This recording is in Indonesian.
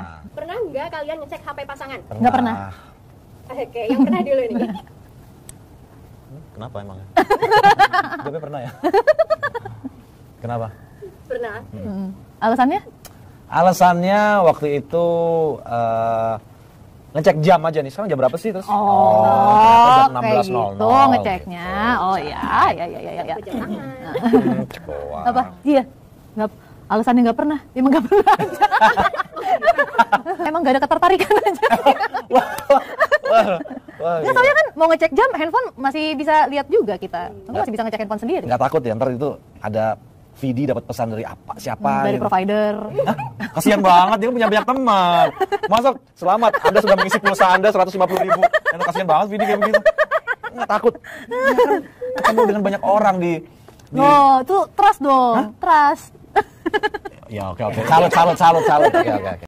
Pernah nggak kalian ngecek HP pasangan? Nggak pernah. Oke, yang pernah dulu nih. Kenapa emangnya? Jawabnya pernah ya? Kenapa? Pernah. Alasannya? Alasannya waktu itu ngecek jam aja nih. Sekarang jam berapa sih terus? Oh, ternyata kayak jam 16.00 gitu ngeceknya. Oh ya. Jam tangan. Apa? Iya. Nggak, alasannya nggak pernah. Emang nggak pernah aja. Emang nggak ada ketertarikan aja. Ya soalnya kan mau ngecek jam, handphone masih bisa lihat juga kita. Masih bisa ngecek handphone sendiri. Nggak takut ya ntar itu ada VD dapat pesan dari siapa Dari gitu. provider. Kasihan banget, dia punya banyak teman. Masuk, selamat, Anda sudah mengisi pulsa Anda 150.000. Kasihan banget VD kayak begitu. Nggak takut. Ya kan, ketemu dengan banyak orang di Oh, itu trust dong. Trust. Ya oke. Salut. Oke.